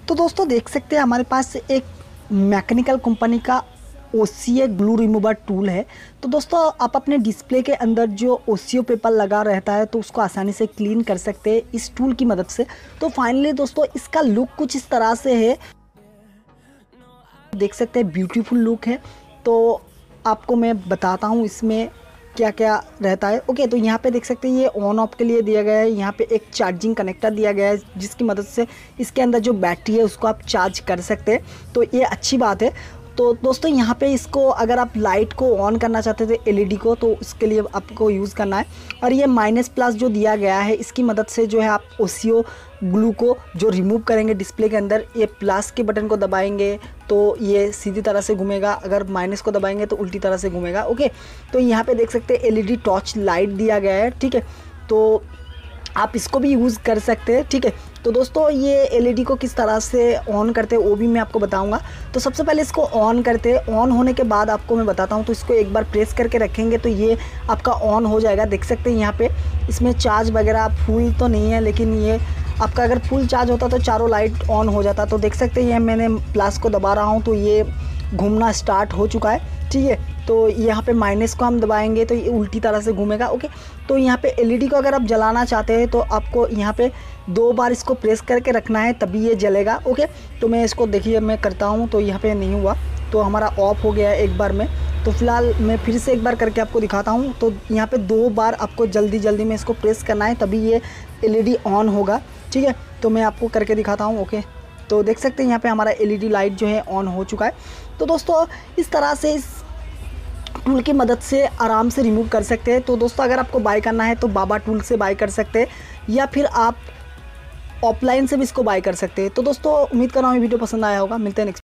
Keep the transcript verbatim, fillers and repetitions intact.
तो दोस्तों देख सकते हैं हमारे पास एक मैकेनिकल कंपनी का ओसीओ ग्लू रिमूवर टूल है। तो दोस्तों आप अपने डिस्प्ले के अंदर जो ओसीओ पेपर लगा रहता है तो उसको आसानी से क्लीन कर सकते हैं इस टूल की मदद से। तो फाइनली दोस्तों इसका लुक कुछ इस तरह से है, देख सकते हैं ब्यूटीफुल लुक है। तो आपको मैं बताता हूँ इसमें क्या क्या रहता है। ओके, तो यहाँ पे देख सकते हैं ये ऑन ऑफ के लिए दिया गया है। यहाँ पे एक चार्जिंग कनेक्टर दिया गया है जिसकी मदद से इसके अंदर जो बैटरी है उसको आप चार्ज कर सकते हैं। तो ये अच्छी बात है। तो दोस्तों यहाँ पे इसको अगर आप लाइट को ऑन करना चाहते थे एलईडी को तो उसके लिए आपको यूज़ करना है। और ये माइनस प्लस जो दिया गया है इसकी मदद से जो है आप ओसीओ ग्लू को जो रिमूव करेंगे डिस्प्ले के अंदर, ये प्लस के बटन को दबाएंगे तो ये सीधी तरह से घूमेगा, अगर माइनस को दबाएंगे तो उल्टी तरह से घूमेगा। ओके, तो यहाँ पे देख सकते हैं एलईडी टॉर्च लाइट दिया गया है। ठीक है, तो आप इसको भी यूज़ कर सकते हैं। ठीक है, तो दोस्तों ये एलईडी को किस तरह से ऑन करते हैं वो भी मैं आपको बताऊंगा। तो सबसे पहले इसको ऑन करते हैं। ऑन होने के बाद आपको मैं बताता हूं। तो इसको एक बार प्रेस करके रखेंगे तो ये आपका ऑन हो जाएगा। देख सकते हैं यहाँ पे इसमें चार्ज वगैरह फुल तो नहीं है, लेकिन ये आपका अगर फुल चार्ज होता तो चारों लाइट ऑन हो जाता। तो देख सकते हैं ये मैंने प्लस को दबा रहा हूँ तो ये घूमना स्टार्ट हो चुका है। ठीक है, तो यहाँ पे माइनस को हम दबाएंगे तो ये उल्टी तरह से घूमेगा। ओके, तो यहाँ पे एलईडी को अगर आप जलाना चाहते हैं तो आपको यहाँ पे दो बार इसको प्रेस करके रखना है तभी ये जलेगा। ओके, तो मैं इसको देखिए मैं करता हूँ तो यहाँ पे नहीं हुआ तो हमारा ऑफ हो गया है एक बार में। तो फिलहाल मैं फिर से एक बार करके आपको दिखाता हूँ। तो यहाँ पे दो बार आपको जल्दी जल्दी में इसको प्रेस करना है तभी ये एलईडी ऑन होगा। ठीक है, तो मैं आपको करके दिखाता हूँ। ओके, तो देख सकते हैं यहाँ पे हमारा एलईडी लाइट जो है ऑन हो चुका है। तो दोस्तों इस तरह से इस टूल की मदद से आराम से रिमूव कर सकते हैं। तो दोस्तों अगर आपको बाय करना है तो बाबा टूल से बाय कर सकते हैं या फिर आप ऑफलाइन से भी इसको बाय कर सकते हैं। तो दोस्तों उम्मीद कर रहा हूँ ये वीडियो पसंद आया होगा। मिलते हैं नेक्स्ट